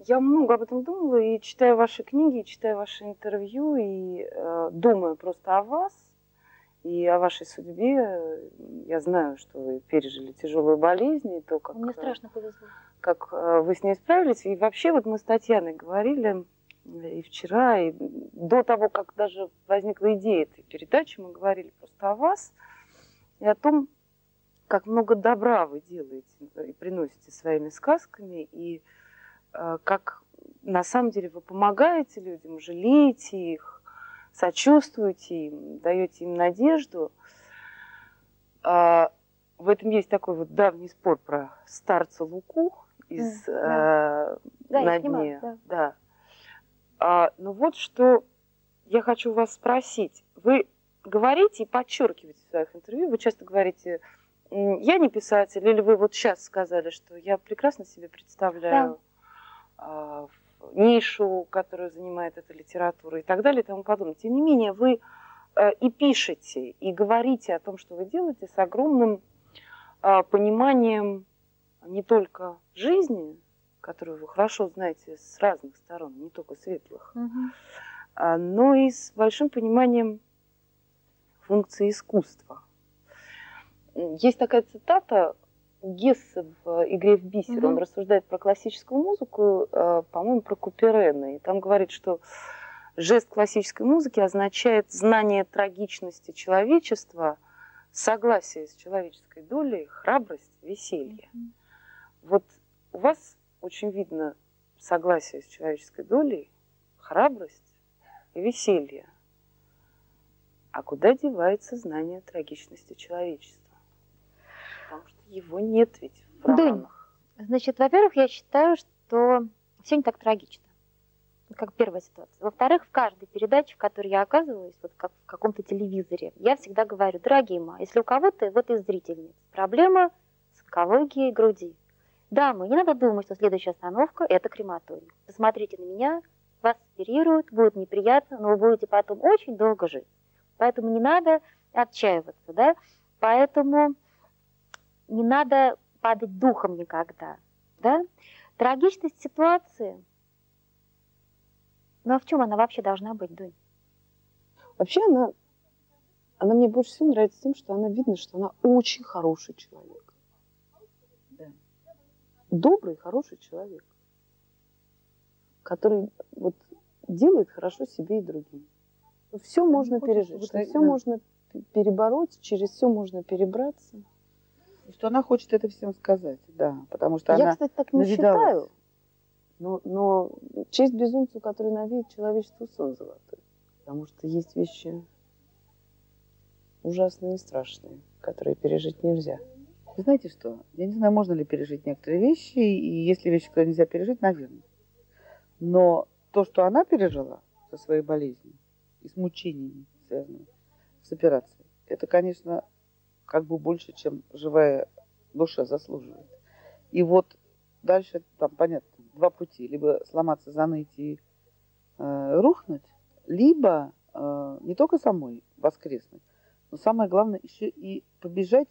я много об этом думала, и читаю ваши книги, и читаю ваши интервью, и думаю просто о вас и о вашей судьбе. Я знаю, что вы пережили тяжелую болезнь, и то, как, Мне страшно повезло. как вы с ней справились. И вообще вот мы с Татьяной говорили и вчера, и до того, как даже возникла идея этой передачи, мы говорили просто о вас и о том, как много добра вы делаете и приносите своими сказками, и как на самом деле вы помогаете людям, жалеете их, сочувствуете им, даете им надежду. В этом есть такой вот давний спор про старца Луку из «На дне». Да. Но вот что я хочу вас спросить. Вы говорите и подчеркиваете в своих интервью, вы часто говорите: я не писатель, или вы вот сейчас сказали, что я прекрасно себе представляю нишу, которую занимает эта литература и так далее и тому подобное. Тем не менее, вы и пишете, и говорите о том, что вы делаете, с огромным пониманием не только жизни, которую вы хорошо знаете с разных сторон, не только светлых, но и с большим пониманием функции искусства. Есть такая цитата у Гессе в «Игре в бисер». Он рассуждает про классическую музыку, по-моему, про Куперена. И там говорит, что жест классической музыки означает знание трагичности человечества, согласие с человеческой долей, храбрость, веселье. Вот у вас очень видно согласие с человеческой долей, храбрость и веселье. А куда девается знание трагичности человечества? Потому что его нет ведь в романах. Значит, во-первых, я считаю, что все не так трагично, как первая ситуация. Во-вторых, в каждой передаче, в которой я оказываюсь, вот как в каком-то телевизоре, я всегда говорю: дорогие мои, если у кого-то вот из зрительниц проблема с онкологией груди, дамы, не надо думать, что следующая остановка – это крематорий. Посмотрите на меня, вас оперируют, будет неприятно, но вы будете потом очень долго жить. Поэтому не надо отчаиваться, да? Поэтому не надо падать духом никогда, да? Трагичность ситуации, ну а в чем она вообще должна быть, Дунь? Вообще она мне больше всего нравится тем, что она видно, что она очень хороший человек. Да. Добрый, хороший человек, который вот делает хорошо себе и другим. Все можно пережить, что все можно перебороть, через все можно перебраться. И что она хочет это всем сказать, да, потому что Я, она кстати, так не считаю, но честь безумцу, который навеет человечеству сон золотой, потому что есть вещи ужасные и страшные, которые пережить нельзя. Вы знаете что, я не знаю, можно ли пережить некоторые вещи, и если вещи, которые нельзя пережить, наверное. Но то, что она пережила со своей болезнью и с мучениями, связанными с операцией, это, конечно, как бы больше, чем живая душа заслуживает. И вот дальше, там, понятно, два пути. Либо сломаться, заныть и рухнуть, либо не только самой воскреснуть, но самое главное еще и побежать,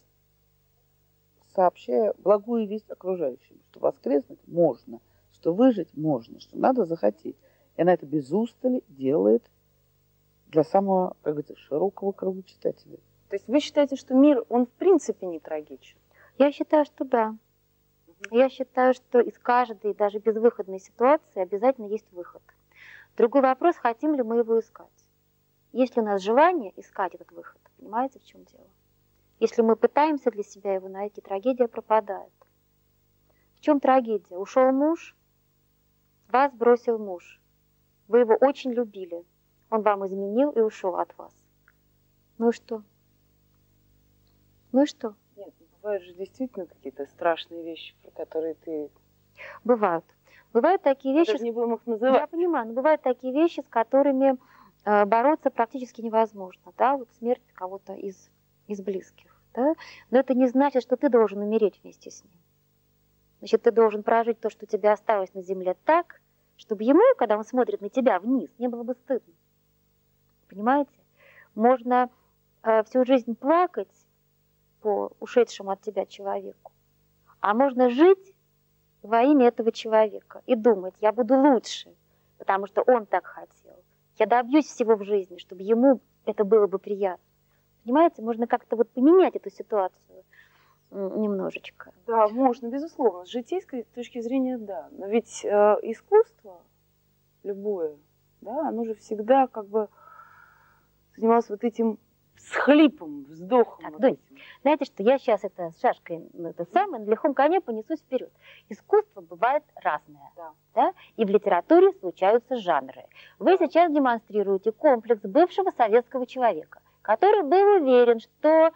сообщая благую весть окружающим, что воскреснуть можно, что выжить можно, что надо захотеть. И она это без устали делает для самого, как говорится, широкого круга читателей. То есть вы считаете, что мир, он в принципе не трагичен? Я считаю, что да. Я считаю, что из каждой, даже безвыходной ситуации обязательно есть выход. Другой вопрос, хотим ли мы его искать. Есть ли у нас желание искать этот выход? Понимаете, в чем дело? Если мы пытаемся для себя его найти, трагедия пропадает. В чем трагедия? Ушел муж, вас бросил муж. Вы его очень любили. Он вам изменил и ушел от вас. Ну и что? Ну и что? Нет, бывают же действительно какие-то страшные вещи, про которые ты... Бывают. Бывают такие вещи... Даже не будем их называть. Я понимаю, но бывают такие вещи, с которыми бороться практически невозможно. Да? Вот смерть кого-то из близких. Да? Но это не значит, что ты должен умереть вместе с ним. Значит, ты должен прожить то, что у тебя осталось на земле, так, чтобы ему, когда он смотрит на тебя вниз, не было бы стыдно. Понимаете? Можно всю жизнь плакать по ушедшему от тебя человеку, а можно жить во имя этого человека и думать, я буду лучше, потому что он так хотел. Я добьюсь всего в жизни, чтобы ему это было бы приятно. Понимаете, можно как-то вот поменять эту ситуацию немножечко. Да, можно, безусловно. С житейской точки зрения, да. Но ведь искусство, любое, да, оно же всегда как бы занималось вот этим схлипом, вздохом. Так, вот Донь, этим. знаете, что я сейчас это с шашкой на лихом коне понесусь вперед. Искусство бывает разное, да? И в литературе случаются жанры. Вы сейчас демонстрируете комплекс бывшего советского человека, который был уверен, что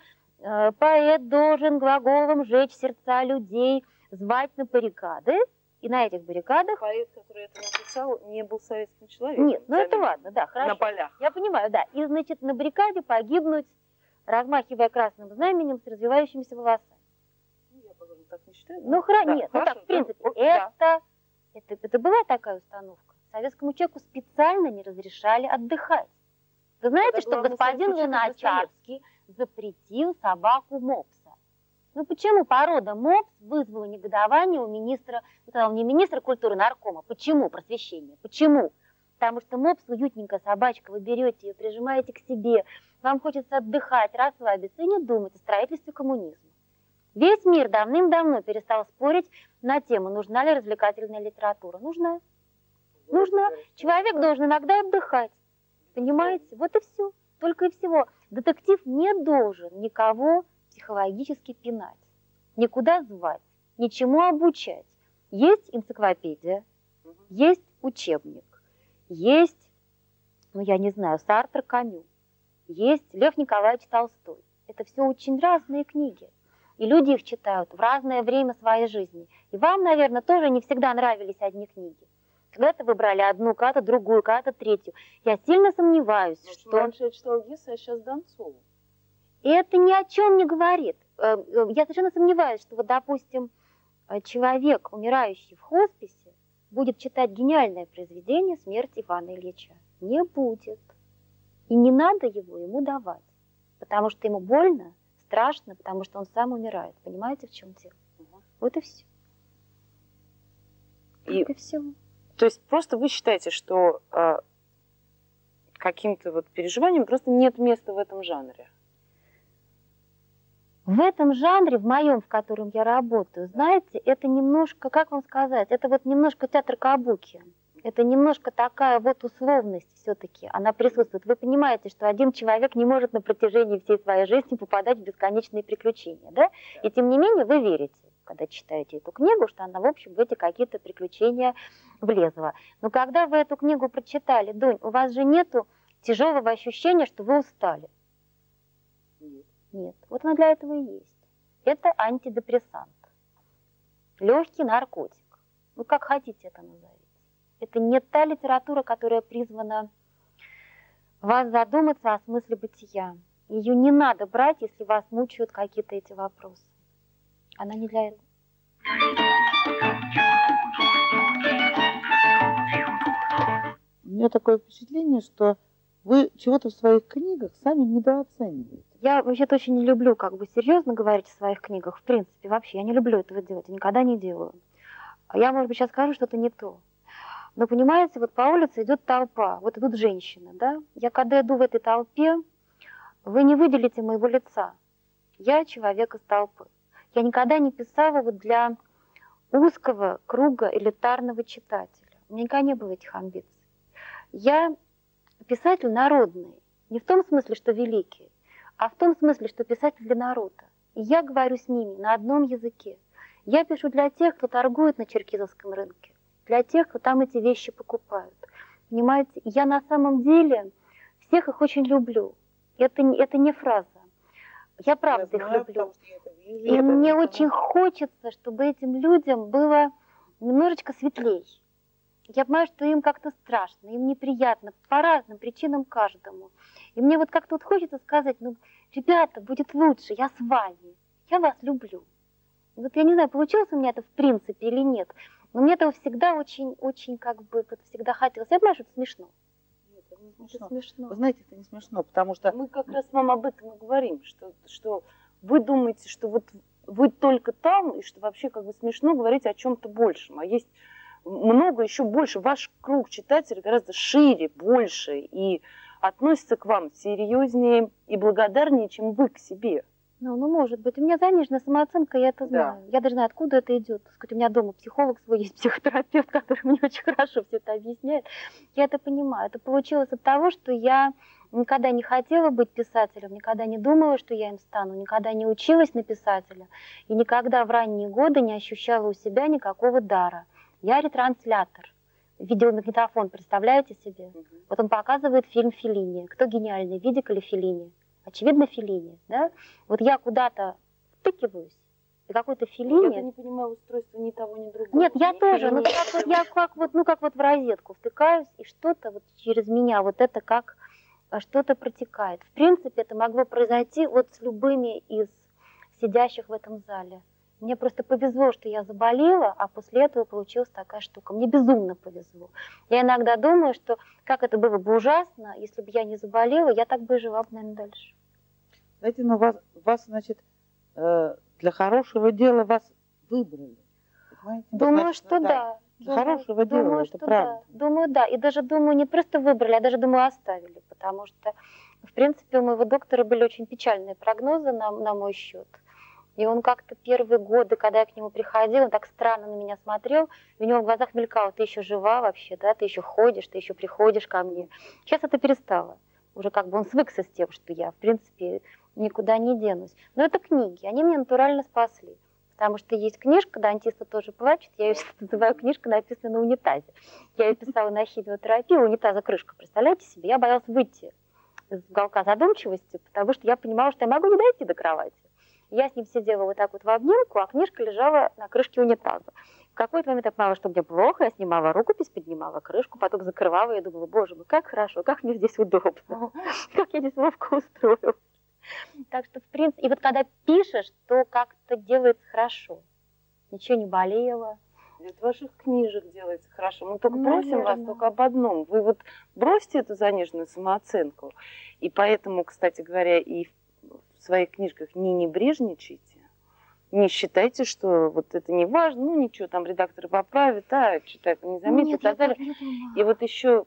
поэт должен глаголом жечь сердца людей, звать на баррикады, и на этих баррикадах... Поэт, который это написал, не был советским человеком. Нет, ну это ладно, да, хорошо. На полях. Я понимаю, да. И, значит, на баррикаде погибнуть, размахивая красным знаменем с развивающимися волосами. Я, пожалуй, так не считаю. Ну, да, нет, хорошо, ну так, в принципе, да. это была такая установка. Советскому человеку специально не разрешали отдыхать. Вы знаете, что господин Луначарский запретил собаку Мопса? Ну почему порода Мопс вызвала негодование у министра, не министра культуры, наркома? Почему просвещение? Почему? Потому что Мопс уютненькая собачка, вы берете ее, прижимаете к себе, вам хочется отдыхать, расслабиться и не думать о строительстве коммунизма. Весь мир давным-давно перестал спорить на тему, нужна ли развлекательная литература. Нужна. Нужна. Человек должен иногда отдыхать. Понимаете? Вот и все. Только и всего. Детектив не должен никого психологически пинать, никуда звать, ничему обучать. Есть энциклопедия, есть учебник, есть, ну я не знаю, Сартр, Камю, есть Лев Николаевич Толстой. Это все очень разные книги. И люди их читают в разное время своей жизни. И вам, наверное, тоже не всегда нравились одни книги. Когда-то вы брали одну, когда-то другую, когда-то третью. Я сильно сомневаюсь, что... Раньше я читала Гесса, а сейчас Донцову. И это ни о чем не говорит. Я совершенно сомневаюсь, что, вот, допустим, человек, умирающий в хосписе, будет читать гениальное произведение «Смерть Ивана Ильича». Не будет. И не надо его ему давать. Потому что ему больно, страшно, потому что он сам умирает. Понимаете, в чем дело? Вот и все. И все. То есть просто вы считаете, что каким-то вот переживаниям просто нет места в этом жанре? В этом жанре, в моем, в котором я работаю, знаете, это немножко, как вам сказать, это вот немножко театр кабуки. Это немножко такая вот условность все-таки, она присутствует. Вы понимаете, что один человек не может на протяжении всей своей жизни попадать в бесконечные приключения, да? И тем не менее вы верите, когда читаете эту книгу, что она, в общем, в эти какие-то приключения влезла. Но когда вы эту книгу прочитали, Дунь, у вас же нету тяжелого ощущения, что вы устали? Нет. Вот она для этого и есть. Это антидепрессант. Легкий наркотик. Ну, как хотите это назовите. Это не та литература, которая призвана вас задуматься о смысле бытия. Ее не надо брать, если вас мучают какие-то эти вопросы. Она не для этого. У меня такое впечатление, что вы чего-то в своих книгах сами недооцениваете. Я вообще-то очень не люблю как бы серьезно говорить о своих книгах. В принципе, вообще, я не люблю этого делать, я никогда не делаю. Я, может быть, сейчас скажу что-то не то. Но, понимаете, вот по улице идет толпа, вот идут женщины, да? Я когда иду в этой толпе, вы не выделите моего лица. Я человек из толпы. Я никогда не писала вот для узкого круга элитарного читателя. У меня никогда не было этих амбиций. Я писатель народный. Не в том смысле, что великий, а в том смысле, что писатель для народа. И я говорю с ними на одном языке. Я пишу для тех, кто торгует на черкизовском рынке, для тех, кто там эти вещи покупают. Понимаете, я на самом деле всех их очень люблю. Это не фраза. Я правда их люблю. И мне очень хочется, чтобы этим людям было немножечко светлей. Я понимаю, что им как-то страшно, им неприятно, по разным причинам каждому. И мне вот как-то вот хочется сказать, ну, ребята, будет лучше, я с вами, я вас люблю. И вот я не знаю, получилось у меня это в принципе или нет, но мне этого всегда очень как бы, вот всегда хотелось. Я понимаю, что это смешно. Нет, это не смешно. Это смешно. Вы знаете, это не смешно, потому что... Мы как раз вам об этом и говорим, что вы думаете, что вот вы только там, и что вообще как бы смешно говорить о чем-то большем. А есть много еще больше. Ваш круг читателей гораздо шире, больше и относится к вам серьезнее и благодарнее, чем вы к себе. Ну, может быть. У меня заниженная самооценка, я это знаю. Я даже знаю, откуда это идет. Так сказать, у меня дома психолог свой есть, психотерапевт, который мне очень хорошо все это объясняет. Я это понимаю. Это получилось от того, что я никогда не хотела быть писателем, никогда не думала, что я им стану, никогда не училась на писателя и никогда в ранние годы не ощущала у себя никакого дара. Я ретранслятор. Видеомагнитофон, представляете себе? Вот он показывает фильм Феллини. Кто гениальный, Видик или Феллини? Очевидно, Феллини, да? Вот я куда-то втыкиваюсь, и какой-то Феллини... Я не понимаю устройства ни того, ни другого. Нет, я тоже, но как вот в розетку втыкаюсь, и что-то вот через меня, вот это как что-то протекает. В принципе, это могло произойти вот с любыми из сидящих в этом зале. Мне просто повезло, что я заболела, а после этого получилась такая штука. Мне безумно повезло. Я иногда думаю, что как это было бы ужасно, если бы я не заболела, я так бы и жила, наверное, дальше. Знаете, но вас, значит, для хорошего дела вас выбрали. Понимаете? Думаю, что да. Для хорошего дела, это правда. Да. Думаю, да. И даже думаю, не просто выбрали, а даже, думаю, оставили. Потому что, в принципе, у моего доктора были очень печальные прогнозы на мой счет. И он как-то первые годы, когда я к нему приходила, он так странно на меня смотрел, и у него в глазах мелькало: ты еще жива вообще, да, ты еще ходишь, ты еще приходишь ко мне. Сейчас это перестало. Уже как бы он свыкся с тем, что я, в принципе, никуда не денусь. Но это книги, они меня натурально спасли. Потому что есть книжка, «Дантиста тоже плачет», я ее называю книжка, написанная на унитазе. Я ее писала на химиотерапии, у унитаза крышка, представляете себе? Я боялась выйти из уголка задумчивости, потому что я понимала, что я могу не дойти до кровати. Я с ним сидела вот так вот в обнимку, а книжка лежала на крышке унитаза. В какой-то момент я понимала, что мне плохо, я снимала рукопись, поднимала крышку, потом закрывала, и думала: боже мой, как хорошо, как мне здесь удобно, как я здесь ловко устроилась. Так что, в принципе, и вот когда пишешь, то как-то делается хорошо. Ничего не болело. От ваших книжек делается хорошо. Мы только просим вас только об одном. Вы вот бросьте эту заниженную самооценку. И поэтому, кстати говоря, и в своих книжках не небрежничайте, не считайте, что вот это не важно, ну ничего, там редакторы поправят, а читатель не заметит, и так далее. И вот еще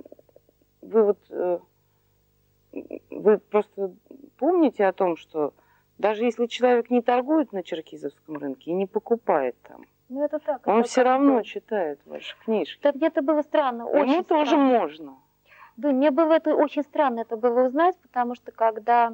вы просто помните о том, что даже если человек не торгует на черкизовском рынке и не покупает там, ну, это так, он это все равно читает ваши книжки. Так мне это было странно, очень Ему тоже можно. Да, мне было это очень странно это было узнать, потому что когда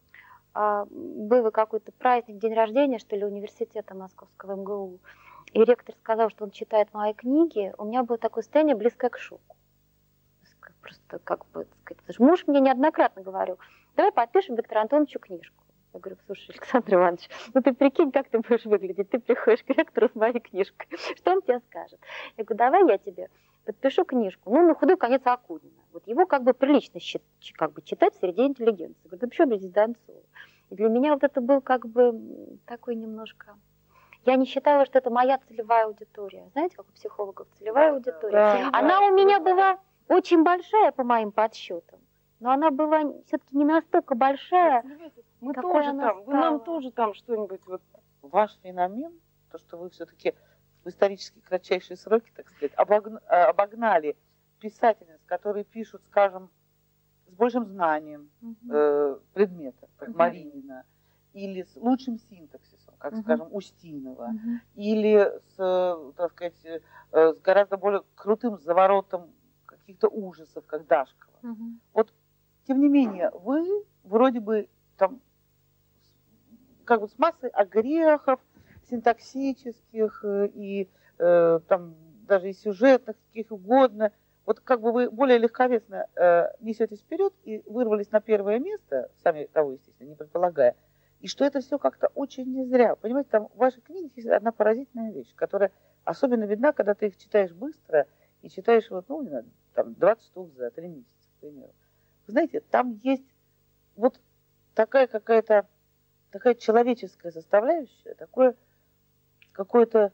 был какой-то праздник, день рождения, что ли, университета Московского МГУ, и ректор сказал, что он читает мои книги, у меня было такое состояние, близкое к шоку. Просто как бы, сказать, потому что муж мне неоднократно говорил: давай подпишем Виктору Антоновичу книжку. Я говорю: слушай, Александр Иванович, ну ты прикинь, как ты будешь выглядеть, ты приходишь к ректору с моей книжкой, что он тебе скажет? Я говорю: давай я тебе подпишу книжку, ну, на худой конец Акунина. Вот его как бы прилично как бы читать среди интеллигенции. Я говорю: да почему здесь Донцова? И для меня вот это был как бы такой немножко... Я не считала, что это моя целевая аудитория. Знаете, как у психологов целевая аудитория? Да, она у меня была очень большая по моим подсчетам, но она была все-таки не настолько большая, мы какой тоже она там, вы нам тоже там что-нибудь вот... Ваш феномен, то, что вы все-таки в исторически кратчайшие сроки, так сказать, обогнали писательниц, которые пишут, скажем, с большим знанием предмета, как Маринина, или с лучшим синтаксисом, как, скажем, Устинова, или с, так сказать, с гораздо более крутым заворотом каких-то ужасов, как Дашкова. Вот, тем не менее, вы вроде бы там как бы с массой огрехов синтаксических и там даже и сюжетных, каких угодно. Вот как бы вы более легковесно несетесь вперед и вырвались на первое место, сами того, естественно, не предполагая, и что это все как-то очень не зря. Понимаете, там в ваших книгах есть одна поразительная вещь, которая особенно видна, когда ты их читаешь быстро и читаешь вот, ну, не знаю, там 20 штук за 3 месяца, к примеру. Вы знаете, там есть вот такая какая-то такая человеческая составляющая, такое какое-то,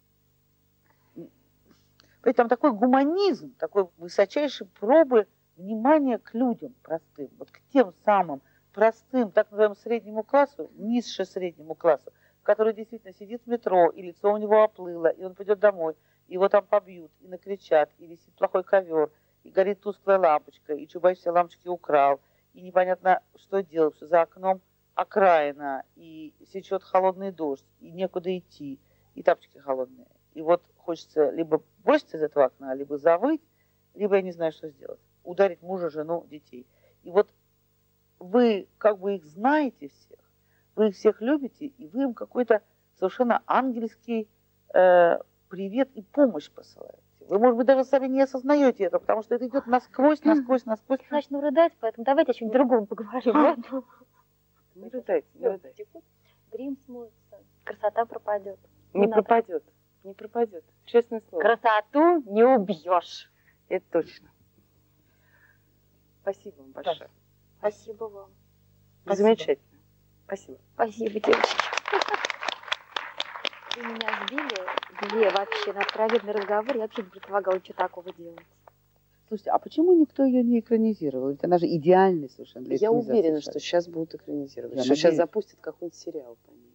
там такой гуманизм, такой высочайшей пробы внимания к людям простым, вот к тем самым простым, так называемому среднему классу, низше среднему классу, который действительно сидит в метро, и лицо у него оплыло, и он пойдет домой, его там побьют, и накричат, и висит плохой ковер, и горит тусклая лампочка, и Чубайс все лампочки украл, и непонятно, что делать, что за окном окраина, и сечет холодный дождь, и некуда идти, и тапочки холодные. И вот хочется либо броситься из этого окна, либо завыть, либо я не знаю, что сделать. Ударить мужа, жену, детей. И вот вы как бы их знаете всех, вы их всех любите, и вы им какой-то совершенно ангельский привет и помощь посылаете. Вы, может быть, даже сами не осознаете это, потому что это идет насквозь, насквозь, насквозь. Я начну рыдать, поэтому давайте о чем-нибудь другом поговорим. ладно? Не рыдайте, не рыдайте. Грим смоется, красота пропадет. Не надо. пропадет, не пропадет. Честное слово. Красоту не убьешь. Это точно. Спасибо вам большое. Спасибо вам. Замечательно. Спасибо. Спасибо, девочки. Вы меня сбили вообще на откровенный разговор. Я вообще не предполагала ничего такого делать. Слушайте, а почему никто ее не экранизировал? Ведь она же идеальная совершенно для Я экранизации уверена, шаг. что сейчас будут экранизировать, Я что сейчас надеюсь. запустят какой-нибудь сериал по ней.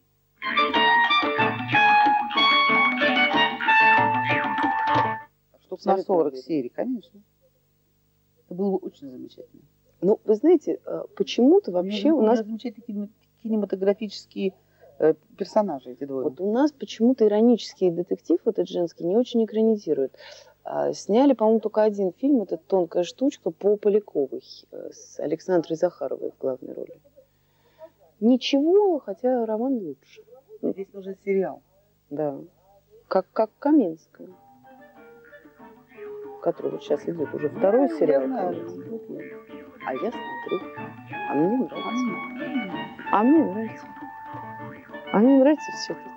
Штук на Абсолютно 40 уверена. серий, конечно. Это было бы очень замечательно. Ну, вы знаете, почему-то вообще у нас замечательные кинематографические персонажи, эти двое. вот у нас почему-то иронический детектив этот женский не очень экранизируют. Сняли, по-моему, только один фильм, это «Тонкая штучка» по Поляковой с Александрой Захаровой в главной роли. Ничего, хотя роман лучше. Здесь нужен сериал. Да. Как Каменская, который вот сейчас идет уже второй Ну, сериал. я знаю. Каменская. А я смотрю. А мне нравится. А мне нравится. А мне нравится все это.